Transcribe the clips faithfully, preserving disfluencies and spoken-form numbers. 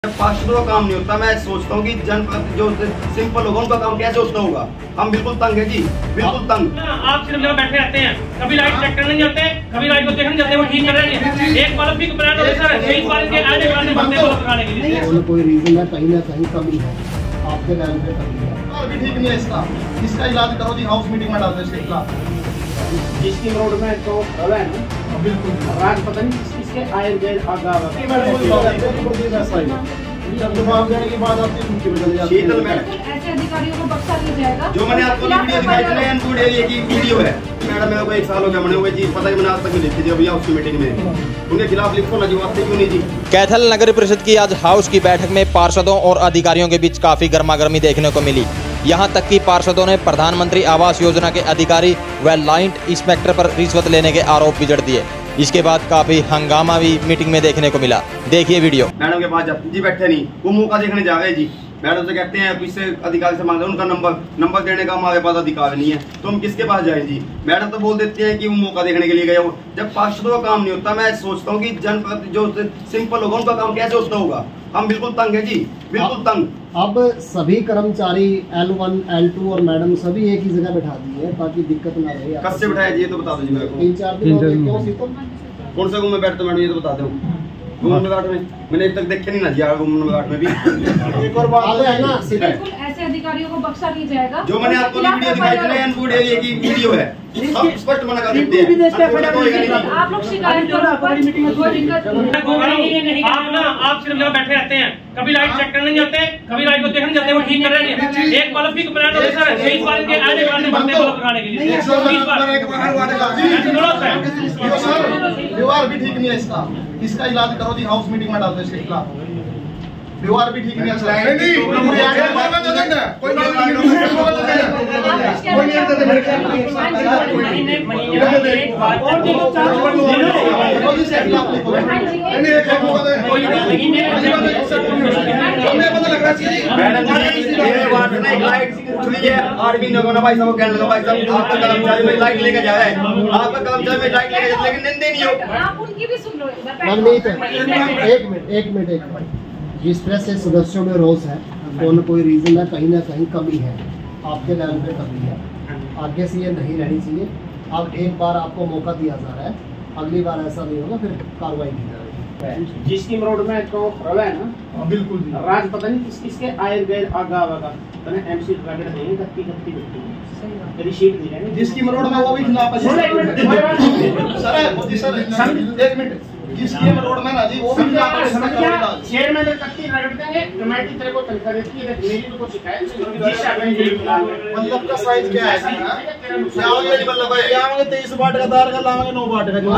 पार्षदों का काम नहीं होता। मैं सोचता हूँ कि जनप्रतिनिधि जो सिंपल होगा उनका काम कैसे होता होगा। हम बिल्कुल तंग है जी, बिल्कुल तंग। आप सिर्फ यहाँ बैठे रहते हैं, कभी लाइट चेक करने नहीं जाते, कभी लाइट को देखने जाते, वो ठीक कर रहे हैं। एक बल्ब भी ब्रांड हो सर, तेईस बार के आने वाले बनते बल्ब लगाने के लिए कोई रीजन है, कहीं ना कहीं कमी है आपके लेवल पे कमी है। अभी ठीक नहीं है इसका इसका इलाज करो जी, हाउस मीटिंग में डाल दो इसके खिलाफ। जिसकी रोड में तो है ना बिल्कुल राज पता नहीं किसके आए गए आगा जब जवाब देने की बात आती है उनकी बदल जाती शीतल मैडम, ऐसे अधिकारियों को बख्शा नहीं जाएगा। जो मैंने आपको वीडियो दिखाई थी ना, एनपुर एरिया की वीडियो है मैडम, मेरे को एक साल हो गया बने हुए जी, पता है मैंने आज तक नहीं देखी थी। अभी उसकी मीटिंग में उनके खिलाफ लिखो ना जी, वास्ते क्यों नहीं जी। कैथल नगर परिषद की आज हाउस की बैठक में पार्षदों और अधिकारियों के बीच काफी गर्मागर्मी देखने को मिली। यहां तक कि पार्षदों ने प्रधानमंत्री आवास योजना के अधिकारी व लाइन इंस्पेक्टर पर रिश्वत लेने के आरोप भी जड़ दिए। इसके बाद काफी हंगामा भी मीटिंग में देखने को मिला। देखिए वीडियो। मैडम के पास जाते जी, बैठे नहीं, वो मौका देखने जा रहे जी। मैडम से कहते हैं इससे अधिकारी से मांगते हैं, उनका नंबर नंबर देने का हमारे पास अधिकार नहीं है, तो हम किसके पास जाएं जी। मैडम तो बोल देते हैं कि वो मौका देखने के लिए गए हो। जब पार्षदों का काम नहीं होता, मैं सोचता हूँ कि जनप्रतिनिधि जो सिंपल होगा उनका काम कैसे होता होगा। हम बिल्कुल तंग है जी, बिल्कुल तंग। अब सभी कर्मचारी एल वन एल टू और मैडम सभी एक ही जगह बैठा दिए ताकि दिक्कत ना रहे। कब से बैठाया जी, ये तो बता दो जी मेरे को। तीन चार दिन हो गए। क्यों सीतो कौन सा रूम में बैठते मैडम, ये तो बता दो। घूमने घाट में मैंने अब तक देखे नहीं ना जी, घूमने घाट में भी एक और बात है ना, बिल्कुल ऐसे अधिकारियों को बख्शा नहीं जाएगा। जो मैंने आपको वीडियो दिखाई थी ना, एनपुर एरिया की वीडियो है, हम स्पष्ट मना कर देते हैं। आप लोग शिकायत करो, कोई दिक्कत नहीं। आप ना आप सिर्फ यहाँ बैठे रहते हैं, कभी लाइट चेक करने नहीं जाते, कभी लाइट को देखने जाते, वो ठीक कर रहे हैं। एक बल्ब भी ब्रांड हो सर, तेईस बार के आने वाले बनते बल्ब लगाने के लिए व्यवहार भी ठीक नहीं है इसका इसका इलाज करो जी, हाउस मीटिंग में डाल दो इसके खिलाफ। व्यवहार भी ठीक नहीं है। आर्मी नगोना भाई साहब कहने लगा, भाई साहब आपका कर्मचारी में लाइट लेके जा रहा है, आपका कर्मचारी में लाइट लेके जा, लेकिन निंदे नहीं हो। आप उनकी भी सुन लो। मनमीत एक मिनट एक मिनट एक मिनट जिस तरह से सदस्यों में रोष है, कोई न कोई रीजन है, कहीं ना कहीं कमी है आपके लेवल पे कमी है। आगे से ये नहीं रहनी चाहिए। अब एक बार आपको मौका दिया जा रहा है, अगली बार ऐसा नहीं होगा, फिर कार्रवाई की जाएगी। जिसकी रोड में तो है ना बिल्कुल राज पता नहीं किस किसके आए गए आगा वागा एमसी रगड़ देंगे गत्ती गत्ती गत्ती रिसीट नहीं रहेंगे। जिसकी रोड में वो भी खिलाफ है सर। सर एक मिनट, जिसकी रोड में ना जी वो भी खिलाफ है। शेर में कत्ती रगड़ देंगे, कमेटी तेरे को तनख्वाह देती है, मेरी तो कोई शिकायत। मतलब का साइज क्या है? क्या होगा जी, मतलब क्या होगा? तेईस बाट का तार का लाएंगे, नौ बाट का।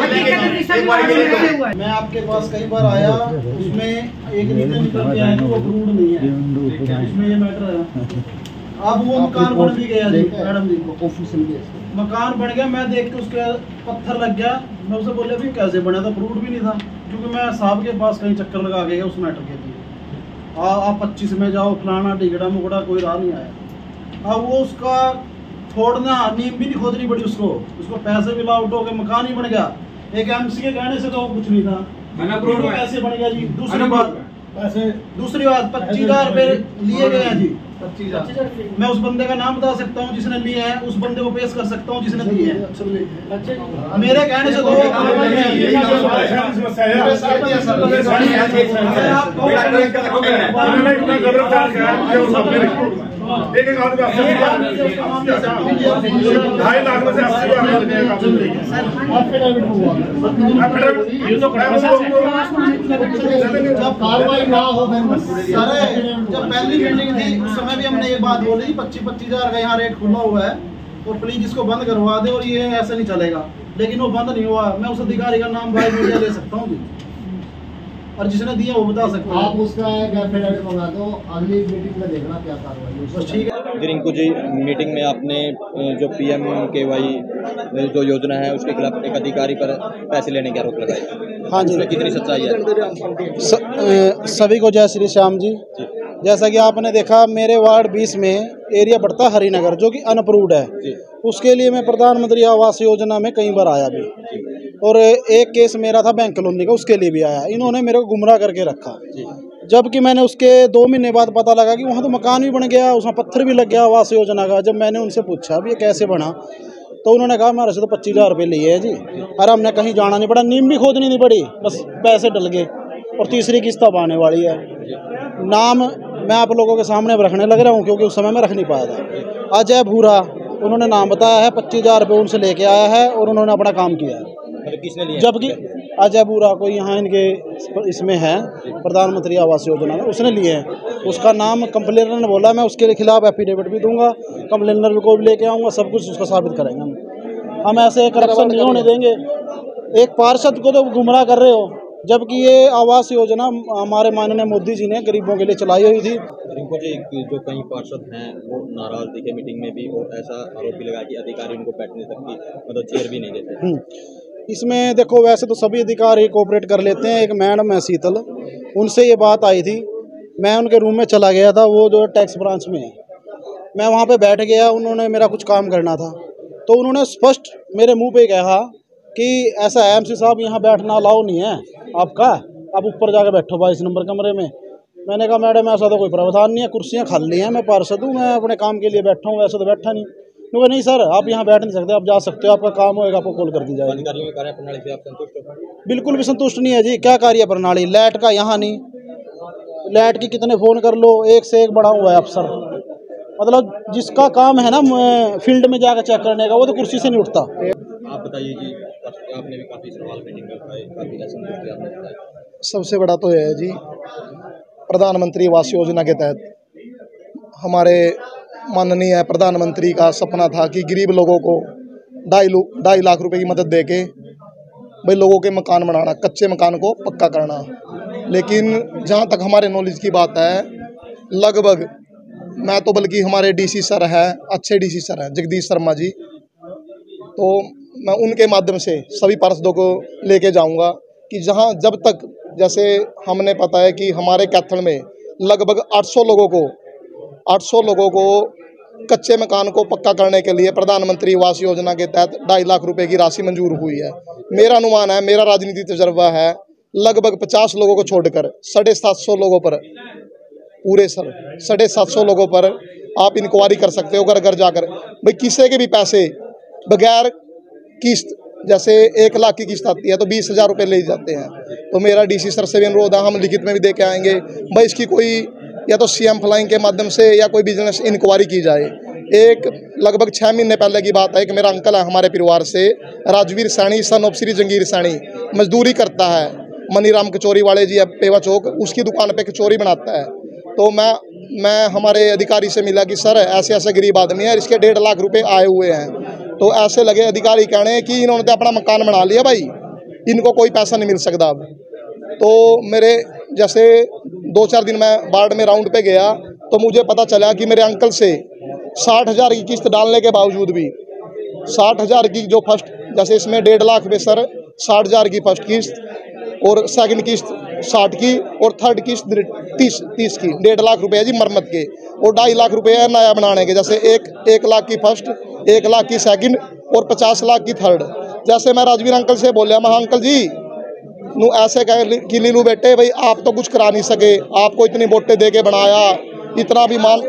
मैं आपके पास कई बार आया, उसमें एक नीचे निकल के आया कि वो अप्रूव्ड नहीं है, इसमें ये मैटर है। अब वो मकान बन भी गया जी मैडम जी, ऑफिशियल मकान बन गया। मैं देख के उसके पत्थर लग गया, मैं उसे बोले भी कैसे बना था, अप्रूव्ड भी नहीं था, क्योंकि मैं साहब के पास कहीं चक्कर लगा गया उस मैटर के लिए। आप पच्चीस में जाओ, फलाना टिकड़ा मुकड़ा, कोई राह नहीं आया। अब वो उसका छोड़ना, नींव भी नहीं खोदनी पड़ी उसको, उसको पैसे भी लाउट हो गए, मकान ही बन गया। एक एमसी के कहने से तो वो कुछ नहीं था, मैंने पैसे बन गया जी। दूसरी बात पैसे दूसरी बात पच्चीस हजार रुपए लिए गए हैं जी, पच्चीस हजार। मैं उस बंदे का नाम बता सकता हूँ जिसने लिए हैं, उस बंदे को पेश कर सकता हूँ जिसने दिए हैं। मेरे कहने से तो एक एक आदमी ढाई लाख में से अस्सी जब कार्रवाई ना हो, सर जब पहली मीटिंग थी उस समय भी हमने ये बात बोली, पच्चीस पच्चीस हजार का यहाँ रेट खुला हुआ है और प्लीज इसको बंद करवा दे, और ये ऐसे नहीं चलेगा। लेकिन वो बंद नहीं हुआ। मैं उस अधिकारी का नाम भाई मीडिया ले सकता हूँ, और जिसने दिया वो बता सकते हैं। आप उसका एफिडेविट मंगा दो, अगली मीटिंग में देखना क्या कार्रवाई। ठीक है। रिंकू जी, मीटिंग में आपने जो पीएम केवाई जो योजना है उसके खिलाफ एक अधिकारी पर पैसे लेने के आरोप लगाए। हाँ जी, उसमें कितनी सच्चाई है? स, ए, सभी को जय श्री श्याम जी। जैसा कि आपने देखा, मेरे वार्ड बीस में एरिया पड़ता है हरिनगर, जो कि अनअप्रूव्ड है। उसके लिए मैं प्रधानमंत्री आवास योजना में कई बार आया भी, और एक केस मेरा था बैंक कॉलोनी का, उसके लिए भी आया। इन्होंने मेरे को गुमराह करके रखा। जबकि मैंने उसके दो महीने बाद पता लगा कि वहाँ तो मकान भी बन गया, उसमें पत्थर भी लग गया आवास योजना का। जब मैंने उनसे पूछा भी ये कैसे बना, तो उन्होंने कहा हमारे से तो पच्चीस हज़ार रुपये लिए हैं जी। अरे हमने कहीं जाना नहीं पड़ा, नींव भी खोदनी नहीं पड़ी, बस पैसे डल गए। और तीसरी किस्त अब आने वाली है। नाम मैं आप लोगों के सामने अब रखने लग रहा हूँ क्योंकि उस समय में रख नहीं पाया था। अजय भूरा उन्होंने नाम बताया है, पच्चीस हज़ार रुपये उनसे लेके आया है और उन्होंने अपना काम किया है। किसने लिया? जबकि अजय बुरा कोई यहाँ इनके इसमें है प्रधानमंत्री आवास योजना में, उसने लिए हैं। उसका नाम कंप्लेनर ने बोला, मैं उसके खिलाफ एफिडेविट भी दूंगा, कंप्लेनर को भी लेके आऊँगा, सब कुछ उसका साबित करेंगे हम। हम ऐसे करप्शन नहीं होने देंगे। एक पार्षद को तो गुमराह कर रहे हो, जबकि ये आवास योजना हमारे माननीय मोदी जी ने गरीबों के लिए चलाई हुई थी। रिंकू जी, जो कई पार्षद हैं वो नाराज दिखे मीटिंग में भी, और ऐसा आरोप भी लगा कि अधिकारी उनको बैठने तक की मतलब चेयर भी नहीं देते। इसमें देखो, वैसे तो सभी अधिकारी कोऑपरेट कर लेते हैं। एक मैडम है शीतल, उनसे ये बात आई थी, मैं उनके रूम में चला गया था, वो जो टैक्स ब्रांच में है। मैं वहाँ पे बैठ गया, उन्होंने मेरा कुछ काम करना था, तो उन्होंने स्पष्ट मेरे मुंह पे कहा कि ऐसा है एमसी साहब, यहाँ बैठना अलाउ नहीं है आपका, आप ऊपर जाकर बैठो बाईस नंबर कमरे में। मैंने कहा मैडम ऐसा तो कोई प्रावधान नहीं है, कुर्सियाँ खाली हैं, मैं पार्षद हूँ, मैं अपने काम के लिए बैठा हूँ, वैसे तो बैठा नहीं। क्योंकि नहीं सर, आप यहाँ बैठ नहीं सकते, आप जा सकते हो, आपका काम होएगा, आपको कॉल कर दी जाएगी। अधिकारियों की कार्य प्रणाली से आप संतुष्ट हो? बिल्कुल भी संतुष्ट नहीं है जी। क्या कार्य प्रणाली, लाइट का यहाँ नहीं, लाइट की कितने फ़ोन कर लो, एक से एक बड़ा हुआ है अफसर। मतलब जिसका काम है ना फील्ड में जाकर चेक करने का, वो तो कुर्सी से नहीं उठता। आप बताइए जी, आपने भी काफ़ी सवाल मीटिंग में उठाए, काफ़ी असंतुष्टि आपने बताया। सबसे बड़ा तो है जी, प्रधानमंत्री आवास योजना के तहत हमारे माननीय प्रधानमंत्री का सपना था कि गरीब लोगों को ढाई ढाई लाख रुपए की मदद देके भाई लोगों के मकान बनाना, कच्चे मकान को पक्का करना। लेकिन जहाँ तक हमारे नॉलेज की बात है, लगभग मैं तो बल्कि हमारे डीसी सर है, अच्छे डीसी सर हैं जगदीश शर्मा जी, तो मैं उनके माध्यम से सभी पार्षदों को लेके जाऊंगा कि जहां जब तक, जैसे हमने पता है कि हमारे कैथल में लगभग आठ सौ लोगों को आठ सौ लोगों को कच्चे मकान को पक्का करने के लिए प्रधानमंत्री आवास योजना के तहत ढाई लाख रुपए की राशि मंजूर हुई है। मेरा अनुमान है, मेरा राजनीतिक तजर्बा है, लगभग पचास लोगों को छोड़कर साढ़े सात सौ लोगों पर, पूरे सर साढ़े सात सौ लोगों पर आप इंक्वायरी कर सकते हो घर घर जाकर। भाई किसी के भी पैसे बगैर किस्त, जैसे एक लाख की किस्त आती है तो बीस हज़ार रुपये ले जाते हैं। तो मेरा डीसी सर से भी अनुरोध है, हम लिखित में भी दे के आएंगे, भाई इसकी कोई या तो सीएम फ्लाइंग के माध्यम से या कोई बिजनेस इंक्वायरी की जाए। एक लगभग छः महीने पहले की बात है कि मेरा अंकल है हमारे परिवार से, राजवीर सैनी सन ऑफ श्री जंगीर सैनी, मजदूरी करता है, मनीराम कचौरी वाले जी पेवा चौक, उसकी दुकान पे कचौरी बनाता है। तो मैं मैं हमारे अधिकारी से मिला कि सर ऐसे ऐसे गरीब आदमी है, इसके डेढ़ लाख रुपए आए हुए हैं। तो ऐसे लगे अधिकारी कहने कि इन्होंने तो अपना मकान बना लिया भाई, इनको कोई पैसा नहीं मिल सकता अब। तो मेरे जैसे दो चार दिन मैं वार्ड में राउंड पे गया तो मुझे पता चला कि मेरे अंकल से साठ हज़ार की किस्त डालने के बावजूद भी साठ हज़ार की जो फर्स्ट, जैसे इसमें डेढ़ लाख पे सर साठ हज़ार की फर्स्ट किस्त और सेकंड किस्त साठ की और थर्ड किस्त तीस तीस की, डेढ़ लाख रुपए है जी मरम्मत के, और ढाई लाख रुपए है नया बनाने के। जैसे एक एक लाख की फर्स्ट, एक लाख की सेकंड और पचास लाख की थर्ड। जैसे मैं राजवीर अंकल से बोलिया, मैं अंकल जी नू ऐसे कह कि लीलू बेटे भाई आप तो कुछ करा नहीं सके, आपको इतनी वोटें दे के बनाया, इतना भी मान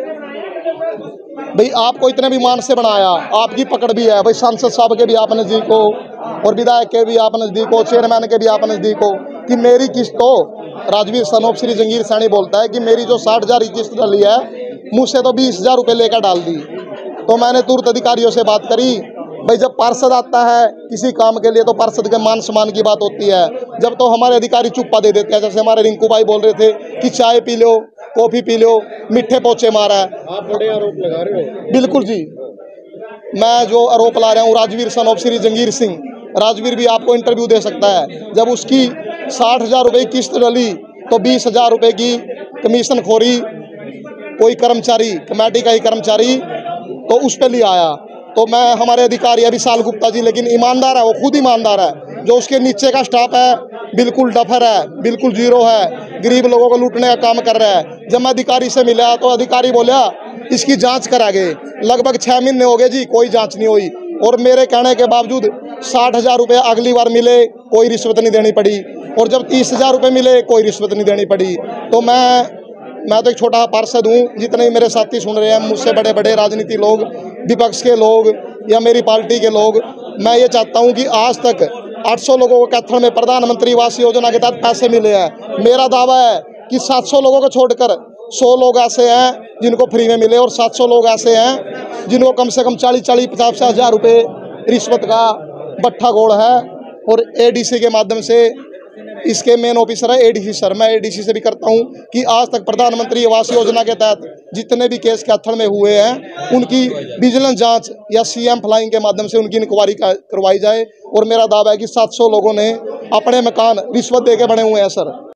भाई आपको इतने भी मान से बनाया, आपकी पकड़ भी है भाई, सांसद साहब के भी आप नज़दीक हो और विधायक के भी आप नज़दीक हो, चेयरमैन के भी आप नज़दीक हो, कि मेरी किस्त तो राजवीर सन ऑफ श्री जंगीर सैनी बोलता है कि मेरी जो साठ हज़ार की किस्त डाली है मुझसे तो बीस हज़ार रुपये लेकर डाल दी। तो मैंने तुरंत अधिकारियों से बात करी, भाई जब पार्षद आता है किसी काम के लिए तो पार्षद के मान सम्मान की बात होती है, जब तो हमारे अधिकारी चुप्पा दे देते हैं। जैसे हमारे रिंकू भाई बोल रहे थे कि चाय पी लो, कॉफ़ी पी लो, मिठे पोचे मारा है। आप बड़े आरोप लगा रहे हो। बिल्कुल जी, मैं जो आरोप ला रहा हूँ राजवीर सन ऑफ श्री जंगीर सिंह, राजवीर भी आपको इंटरव्यू दे सकता है। जब उसकी साठ हज़ार रुपये की किस्त डली तो बीस हज़ार रुपये की कमीशन खोरी कोई कर्मचारी, कमेटी का ही कर्मचारी, तो उस पर ले आया। तो मैं हमारे अधिकारी है विशाल गुप्ता जी, लेकिन ईमानदार है, वो खुद ईमानदार है। जो उसके नीचे का स्टाफ है बिल्कुल डफर है, बिल्कुल जीरो है, गरीब लोगों को लूटने का काम कर रहा है। जब मैं अधिकारी से मिला तो अधिकारी बोला इसकी जांच करागे। लगभग छः महीने हो गए जी, कोई जांच नहीं हुई, और मेरे कहने के बावजूद साठ हज़ार रुपये अगली बार मिले, कोई रिश्वत नहीं देनी पड़ी। और जब तीस हज़ार रुपये मिले कोई रिश्वत नहीं देनी पड़ी। तो मैं मैं तो एक छोटा पार्षद हूँ, जितने ही मेरे साथी सुन रहे हैं, मुझसे बड़े बड़े राजनीति लोग, विपक्ष के लोग या मेरी पार्टी के लोग, मैं ये चाहता हूँ कि आज तक आठ सौ लोगों को कैथल में प्रधानमंत्री आवास योजना के तहत पैसे मिले हैं। मेरा दावा है कि सात सौ लोगों को छोड़कर सौ लोग ऐसे हैं जिनको फ्री में मिले और सात सौ लोग ऐसे हैं जिनको कम से कम चालीस चालीस पचास पचास हज़ार रुपये रिश्वत का बट्ठा गोड़ है। और एडीसी के माध्यम से, इसके मेन ऑफिसर है एडीसी सर, मैं एडीसी से भी करता हूं कि आज तक प्रधानमंत्री आवास योजना के तहत जितने भी केस कैथल में हुए हैं उनकी विजिलेंस जांच या सीएम फ्लाइंग के माध्यम से उनकी इंक्वायरी करवाई जाए। और मेरा दावा है कि सात सौ लोगों ने अपने मकान रिश्वत दे के बने हुए हैं सर।